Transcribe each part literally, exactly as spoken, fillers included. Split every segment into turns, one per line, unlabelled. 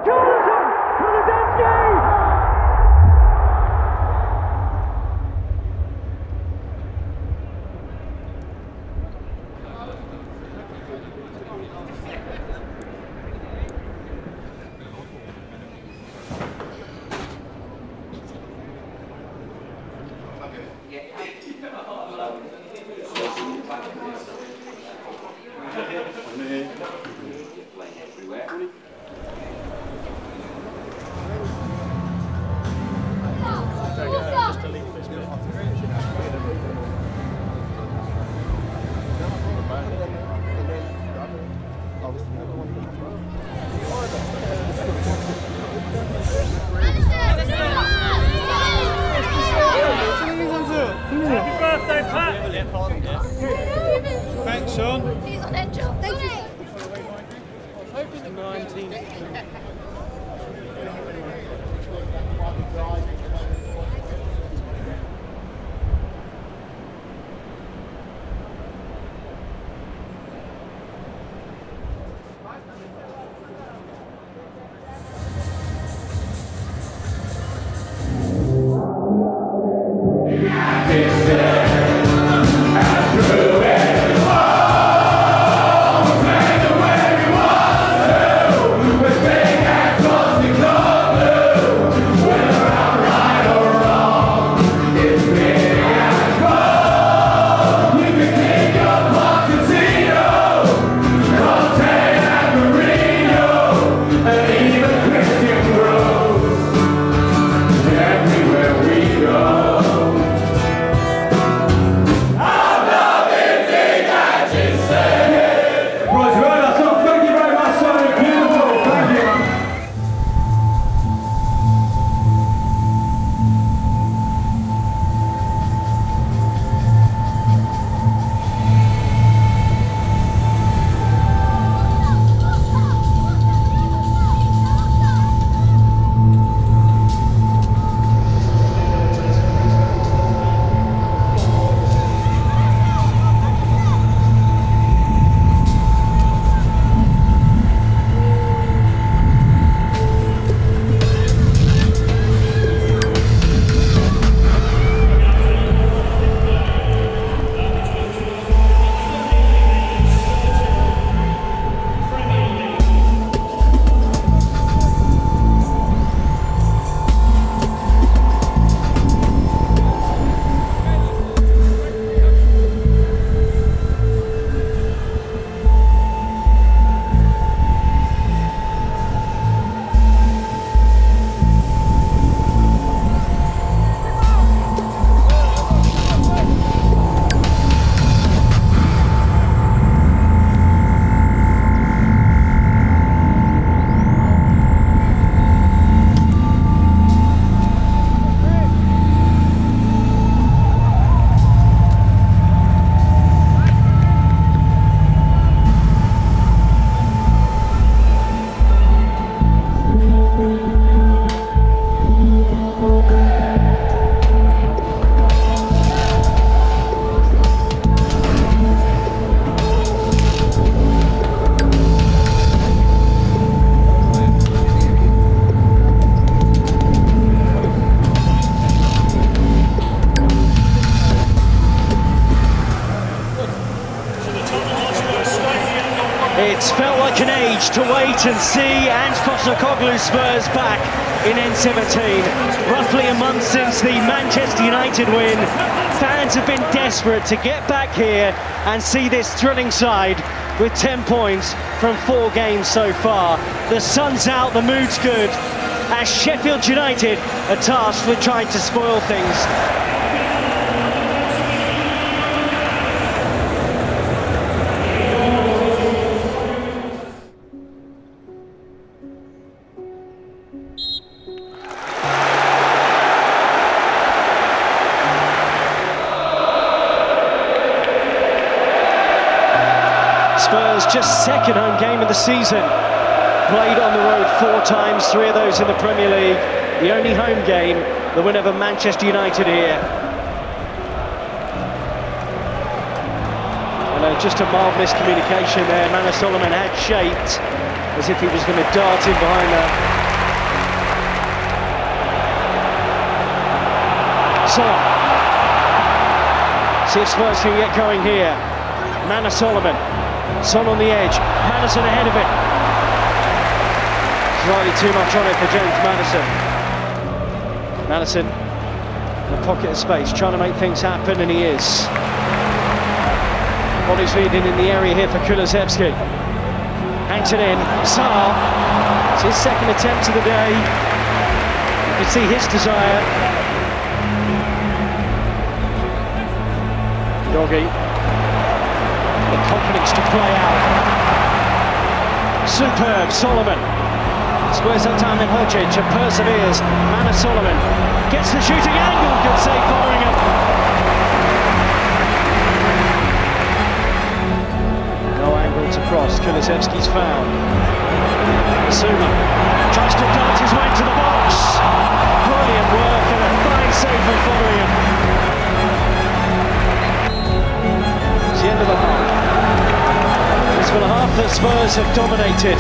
Richarlison! Kulusevski!
Happy birthday, Pat! Thanks, Sean.
He's on that job. Thank you.
nineteen.
It's felt like an age to wait and see Ange Postecoglou's Spurs back in N seventeen. Roughly a month since the Manchester United win, fans have been desperate to get back here and see this thrilling side with ten points from four games so far. The sun's out, the mood's good, as Sheffield United are tasked with trying to spoil things. Spurs' just second home game of the season. Played on the road four times, three of those in the Premier League. The only home game, the win over Manchester United here. And uh, just a mild miscommunication there. Manor Solomon had shaped as if he was going to dart in behind that. Son. See if Spurs can get going here. Manor Solomon. Son on the edge. Maddison ahead of it. Slightly too much on it for James Maddison. Maddison in a pocket of space, trying to make things happen, and he is. Body's leading in the area here for Kulusevski. Hangs it in. Sarr. It's his second attempt of the day. You can see his desire. Doggy. The confidence to play out. Superb, Solomon. Squares that time in Hodgic and perseveres. Manor Solomon gets the shooting angle. Good save, Fotheringham. No angle to cross. Kulusevski's found. Suma tries to dart his way to the box. Brilliant work and a fine save from Fotheringham. It's the end of the half. It's for the half that Spurs have dominated.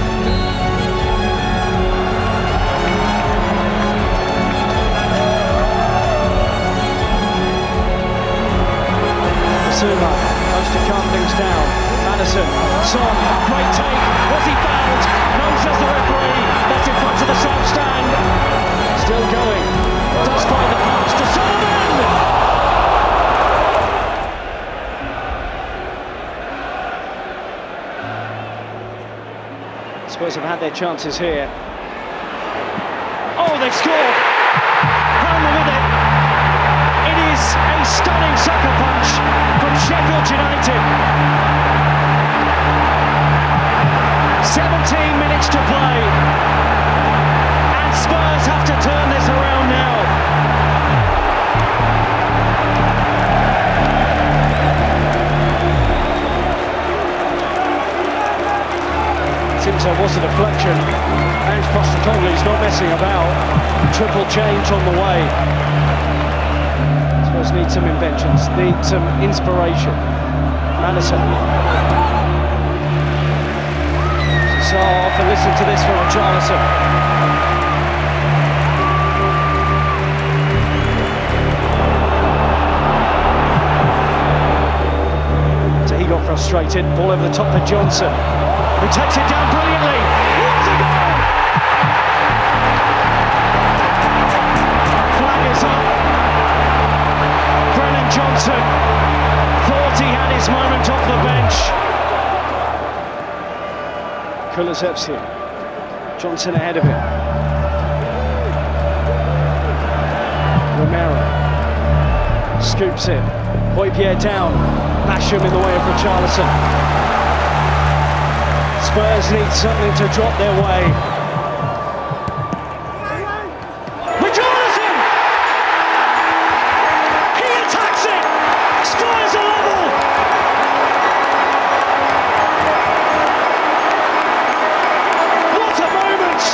Suma tries to calm things down. Maddison, Son, great take. Was he fouled? No, says the referee. That's in front of the south stand. Still going. Does find the pass to Solomon. Spurs have had their chances here. Oh, they've scored! Palmer with it. It is a stunning sucker punch from Sheffield United. seventeen minutes to play. And Spurs have to turn this around now. Seems there was a deflection. Ange Postecoglou's not messing about. Triple change on the way. Spurs need some inventions, need some inspiration. Maddison. So off and listen to this from Richarlison. So he got frustrated. Ball over the top for Johnson, who takes it down brilliantly. What a goal! Flag is up. Brennan Johnson thought he had his moment off the bench. Kulusevski. Johnson ahead of him. Romero scoops it. Højbjerg down. Basham in the way of Richarlison. Spurs need something to drop their way. Richarlison! He attacks it! Spurs are level! What a moment!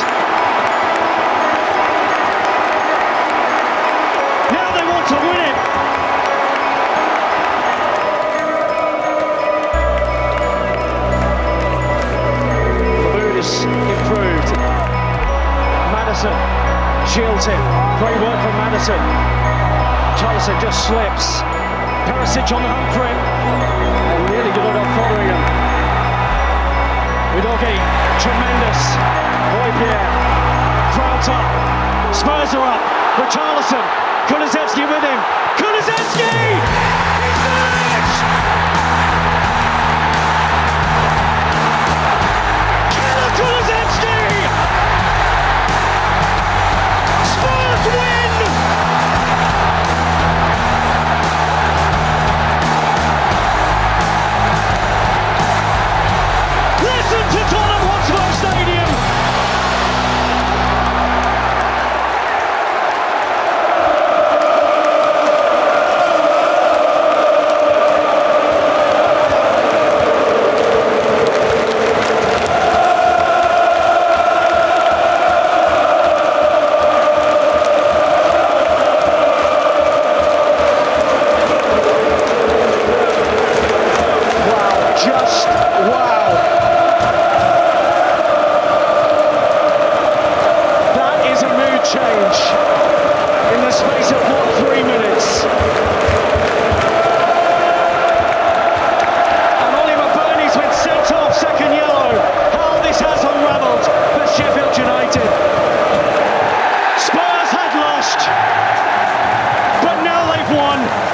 Now they want to win it! Improved. Maddison shields him. Great work from Maddison. Richarlison just slips. Perisic on the hunt for him. And really good on Fotheringham. Udogie, tremendous. Højbjerg, crowds up. Spurs are up. Richarlison, Kulusevski with him. Kulusevski! He's finished! Kulusevski! Spurs win! Listen to Tottenham Hotspur Stadium! Change in the space of what, three minutes? United. Spurs had lost, but now they've won.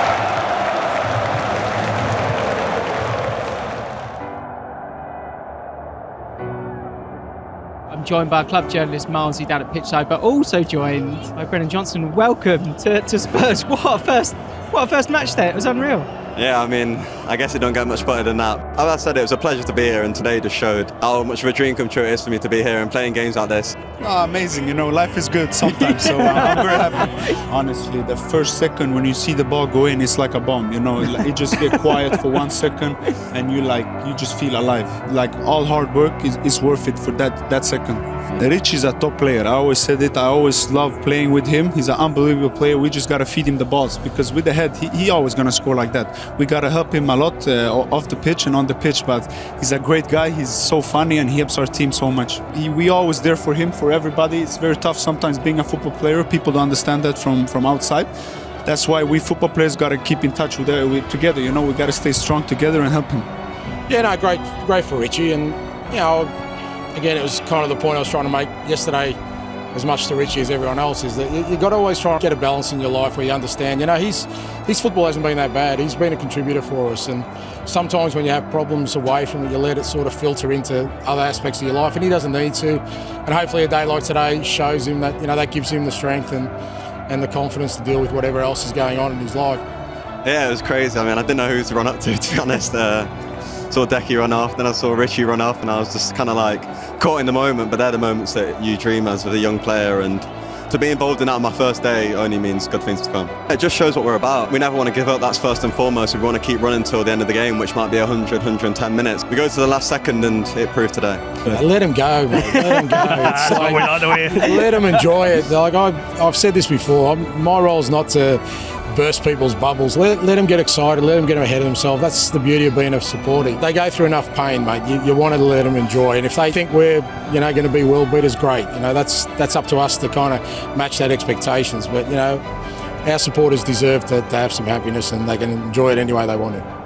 I'm joined by club journalist Milesy down at pitchside, but also joined by Brennan Johnson. Welcome to, to Spurs. What a first, what a first match there. It was unreal.
Yeah, I mean, I guess it don't get much better than that. As I said, it was a pleasure to be here, and today just showed how much of a dream come true it is for me to be here and playing games like this.
Oh, amazing, you know, life is good sometimes, so I'm very happy. Honestly, the first second when you see the ball go in, it's like a bomb, you know, you just get quiet for one second and you like, you just feel alive. Like all hard work is, is worth it for that, that second. Richie is a top player. I always said it. I always love playing with him. He's an unbelievable player. We just got to feed him the balls because with the head, he, he always going to score like that. We got to help him a lot uh, off the pitch and on the pitch, but he's a great guy. He's so funny and he helps our team so much. He, we always there for him, for everybody. It's very tough sometimes being a football player. People don't understand that from, from outside. That's why we football players got to keep in touch with, uh, with together. You know, we got to stay strong together and help him.
Yeah, no, great, great for Richie, and you know, again, it was kind of the point I was trying to make yesterday, as much to Richie as everyone else, is that you, you got to always try and get a balance in your life where you understand. You know, his his football hasn't been that bad. He's been a contributor for us, and sometimes when you have problems away from it, you let it sort of filter into other aspects of your life, and he doesn't need to. And hopefully, a day like today shows him that, you know, that gives him the strength and and the confidence to deal with whatever else is going on in his life.
Yeah, it was crazy. I mean, I didn't know who to run up to, to be honest. Uh, saw Decky run off, then I saw Richie run off, and I was just kind of like caught in the moment. But they're the moments that you dream as with a young player, and to be involved in that on my first day only means good things to come. It just shows what we're about. We never want to give up, that's first and foremost. We want to keep running till the end of the game, which might be one hundred, one hundred ten minutes. We go to the last second and it proved today.
Let him go, mate. Let him go. It's
That's
like,
what we like to hear.
let him enjoy it. Like I, I've said this before, I'm, my role is not to burst people's bubbles. Let, let them get excited, let them get ahead of themselves. That's the beauty of being a supporter. They go through enough pain, mate. You, you want to let them enjoy. And if they think we're, you know, going to be world beaters, great. You know, that's that's up to us to kind of match that expectations. But, you know, our supporters deserve to, to have some happiness, and they can enjoy it any way they want to.